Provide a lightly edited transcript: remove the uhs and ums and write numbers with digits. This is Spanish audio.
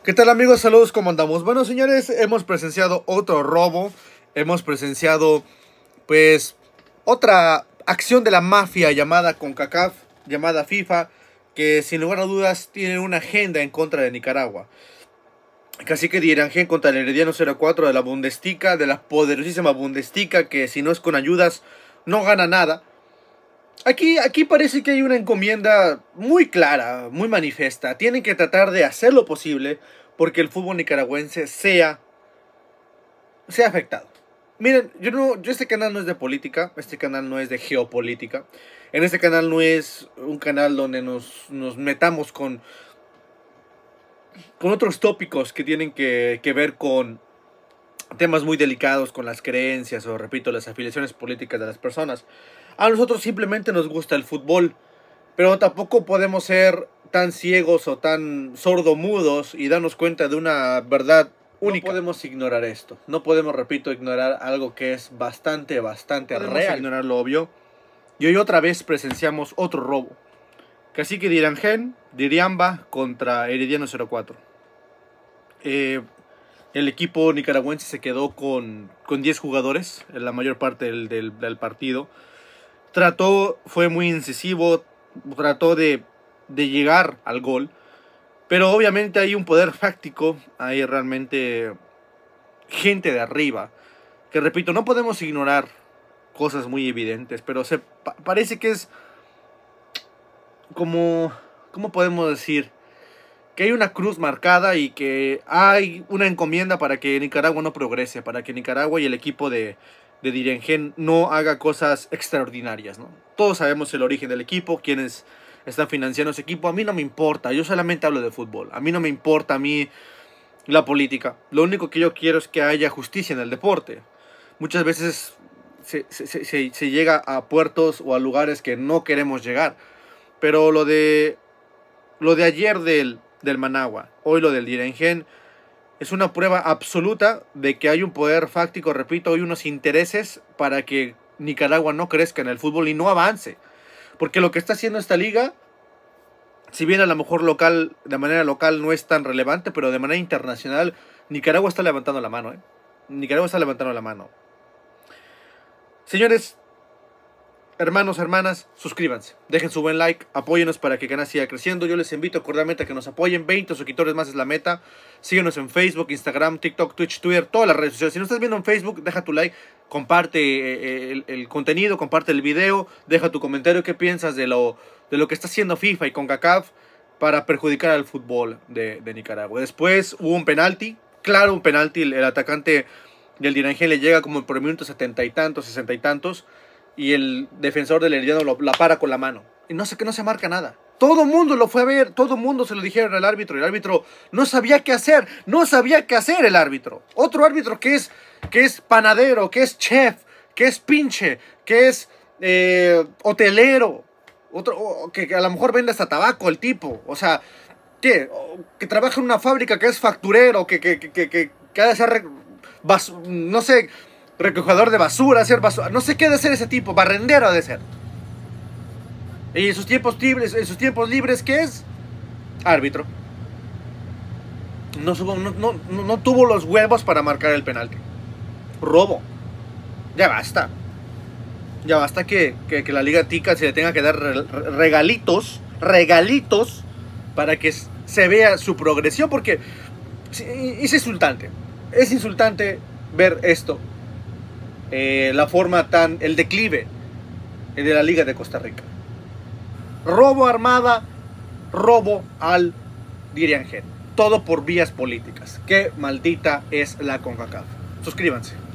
¿Qué tal, amigos? Saludos, ¿cómo andamos? Bueno, señores, hemos presenciado otro robo. Hemos presenciado, pues, otra acción de la mafia llamada CONCACAF, llamada FIFA, que sin lugar a dudas tiene una agenda en contra de Nicaragua. Cacique de Irangén contra el Herediano 04 de la Bundesliga, de la poderosísima Bundesliga, que si no es con ayudas no gana nada. Aquí parece que hay una encomienda muy clara, muy manifiesta. Tienen que tratar de hacer lo posible porque el fútbol nicaragüense sea afectado. Miren, este canal no es de política, este canal no es de geopolítica. En este canal no es un canal donde nos metamos con otros tópicos que tienen que ver con temas muy delicados, con las creencias o, repito, las afiliaciones políticas de las personas. A nosotros simplemente nos gusta el fútbol, pero tampoco podemos ser tan ciegos o tan sordomudos y darnos cuenta de una verdad única. No podemos ignorar esto, no podemos, repito, ignorar algo que es bastante real. Ignorar lo obvio. Y hoy otra vez presenciamos otro robo. Cacique de Irangén, de Iriamba contra Herediano 04. El equipo nicaragüense se quedó con 10 jugadores en la mayor parte del partido. Fue muy incisivo, trató de llegar al gol, pero obviamente hay un poder fáctico, hay realmente gente de arriba, que, repito, no podemos ignorar cosas muy evidentes, pero parece que es como, ¿cómo podemos decir? Que hay una cruz marcada y que hay una encomienda para que Nicaragua no progrese, para que Nicaragua y el equipo de Irangén no haga cosas extraordinarias, ¿no? Todos sabemos el origen del equipo, quienes están financiando ese equipo. A mí no me importa, yo solamente hablo de fútbol. A mí no me importa la política. Lo único que yo quiero es que haya justicia en el deporte. Muchas veces se llega a puertos o a lugares que no queremos llegar. Pero lo de ayer del Managua, hoy lo del Irangén, es una prueba absoluta de que hay un poder fáctico, repito, hay unos intereses para que Nicaragua no crezca en el fútbol y no avance. Porque lo que está haciendo esta liga, si bien a lo mejor de manera local no es tan relevante, pero de manera internacional, Nicaragua está levantando la mano, Nicaragua está levantando la mano. Señores, hermanos, hermanas, suscríbanse, dejen su buen like, apóyenos para que el canal siga creciendo. Yo les invito cordialmente a que nos apoyen. 20 suscriptores más es la meta. Síguenos en Facebook, Instagram, TikTok, Twitch, Twitter, todas las redes sociales. Si no estás viendo en Facebook, deja tu like, comparte el contenido, comparte el video, deja tu comentario, qué piensas de lo que está haciendo FIFA y CONCACAF para perjudicar al fútbol de Nicaragua. Después hubo un penalti, claro, un penalti, el atacante del Irangén le llega como por el minuto 70 y tantos, 60 y tantos, y el defensor del Herediano la para con la mano. Y no se marca nada. Todo el mundo lo fue a ver, todo el mundo se lo dijeron al árbitro. Y el árbitro no sabía qué hacer. No sabía qué hacer el árbitro. Otro árbitro que es panadero, que es chef, que es pinche, que es hotelero. Otro que a lo mejor vende hasta tabaco el tipo. O sea, ¿qué? Que trabaja en una fábrica, que es facturero, que ha de ser, no sé, recogedor de basura, hacer basura, no sé qué ha de ser ese tipo, barrendero ha de ser. Y en sus tiempos libres, ¿qué es? Árbitro. No tuvo los huevos para marcar el penalti. Robo. Ya basta. Ya basta que la Liga Tica se le tenga que dar regalitos para que se vea su progresión, porque es insultante. Es insultante ver esto. La forma el declive de la Liga de Costa Rica. Robo a Armada, robo al Irangén. Todo por vías políticas. Qué maldita es la CONCACAF. Suscríbanse.